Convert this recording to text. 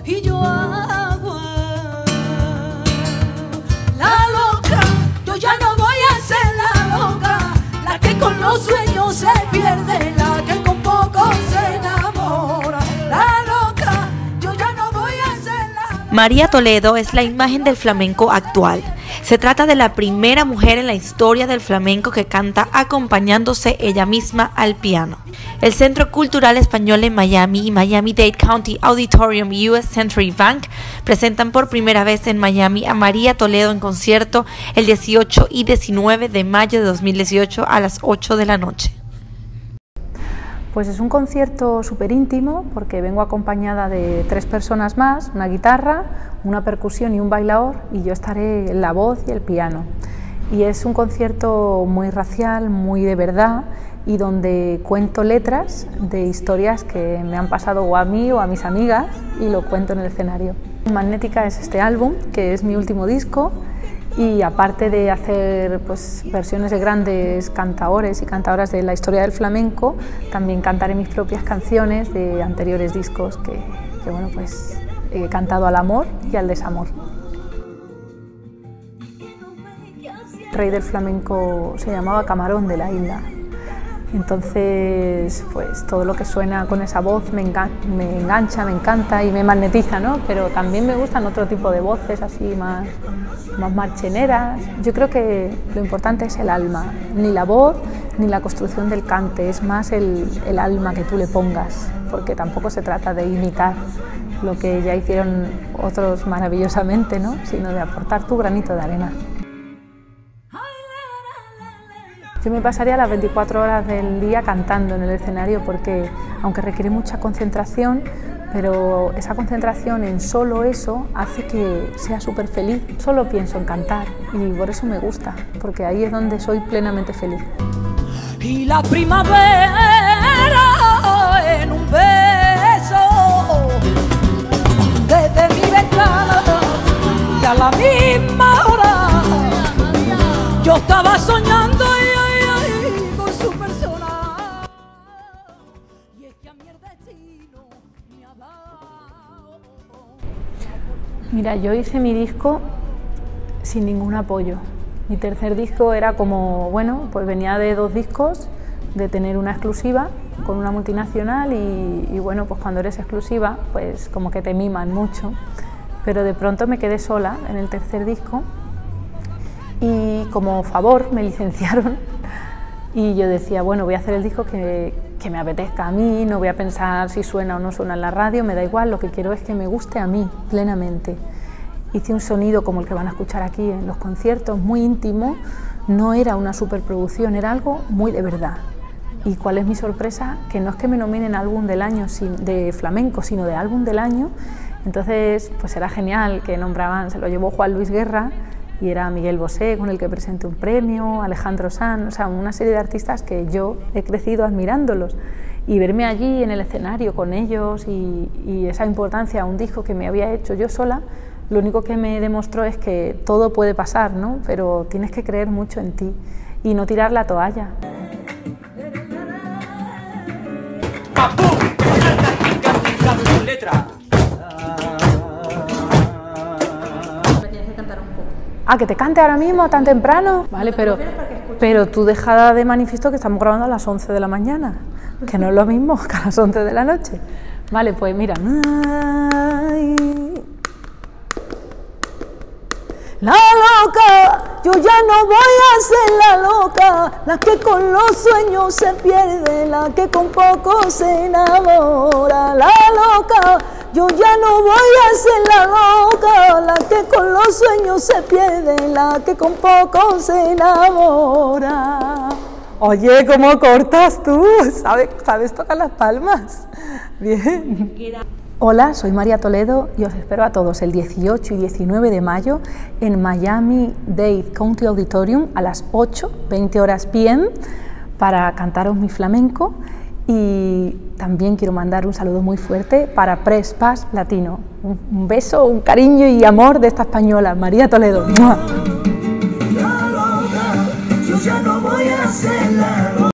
y yo agua. La loca, yo ya no voy a ser la loca, la que con los sueños se pierde, la que con poco se enamora. La loca, yo ya no voy a ser la... María Toledo es la imagen del flamenco actual. Se trata de la primera mujer en la historia del flamenco que canta acompañándose ella misma al piano. El Centro Cultural Español en Miami y Miami-Dade County Auditorium y US Century Bank presentan por primera vez en Miami a María Toledo en concierto el 18 y 19 de mayo de 2018 a las 8 de la noche. Pues es un concierto súper íntimo porque vengo acompañada de 3 personas más, una guitarra, una percusión y un bailaor, y yo estaré en la voz y el piano. Y es un concierto muy racial, muy de verdad, y donde cuento letras de historias que me han pasado o a mí o a mis amigas, y lo cuento en el escenario. Magnética es este álbum, que es mi último disco, y aparte de hacer pues, versiones de grandes cantaores y cantadoras de la historia del flamenco, también cantaré mis propias canciones de anteriores discos que bueno, pues, he cantado al amor y al desamor. El rey del flamenco se llamaba Camarón de la Isla. Entonces, pues todo lo que suena con esa voz me engancha, me encanta y me magnetiza, ¿no? Pero también me gustan otro tipo de voces, así más marcheneras. Yo creo que lo importante es el alma, ni la voz ni la construcción del cante, es más el alma que tú le pongas, porque tampoco se trata de imitar lo que ya hicieron otros maravillosamente, ¿no? Sino de aportar tu granito de arena. Yo me pasaría las 24 horas del día cantando en el escenario porque, aunque requiere mucha concentración, pero esa concentración en solo eso hace que sea súper feliz. Solo pienso en cantar y por eso me gusta, porque ahí es donde soy plenamente feliz. Y la primavera en un beso desde mi ventana, y a la misma hora yo estaba soñando con su persona. Y es que a mi destino me ha dado. Mira, yo hice mi disco sin ningún apoyo. Mi tercer disco era como, bueno, pues venía de 2 discos, de tener una exclusiva con una multinacional y bueno, pues cuando eres exclusiva, pues como que te miman mucho. Pero de pronto me quedé sola en el tercer disco y como favor me licenciaron y yo decía, bueno, voy a hacer el disco que me apetezca a mí, no voy a pensar si suena o no suena en la radio, me da igual, lo que quiero es que me guste a mí plenamente. Hice un sonido como el que van a escuchar aquí en los conciertos, muy íntimo, no era una superproducción, era algo muy de verdad. ¿Y cuál es mi sorpresa? Que no es que me nominen álbum del año de flamenco, sino de álbum del año. Entonces, pues era genial que nombraban, se lo llevó Juan Luis Guerra y era Miguel Bosé con el que presenté un premio, Alejandro Sanz, o sea, una serie de artistas que yo he crecido admirándolos. Y verme allí en el escenario con ellos y esa importancia a un disco que me había hecho yo sola, lo único que me demostró es que todo puede pasar, ¿no? Pero tienes que creer mucho en ti y no tirar la toalla. Ah, que te cante ahora mismo, tan temprano. Vale, pero tú deja de manifiesto que estamos grabando a las 11 de la mañana, que no es lo mismo que a las 11 de la noche. Vale, pues mira. La loca, yo ya no voy a ser la loca, la que con los sueños se pierde, la que con poco se enamora. La loca, yo ya no voy a ser la loca, la que con los sueños se pierde, la que con poco se enamora. Oye, ¿cómo cortas tú? ¿Sabes tocar las palmas? Bien. Hola, soy María Toledo y os espero a todos el 18 y 19 de mayo en Miami-Dade County Auditorium a las 8, 20 horas p.m. para cantaros mi flamenco, y también quiero mandar un saludo muy fuerte para Press Pass Latino. Un beso, un cariño y amor de esta española, María Toledo. ¡Mua!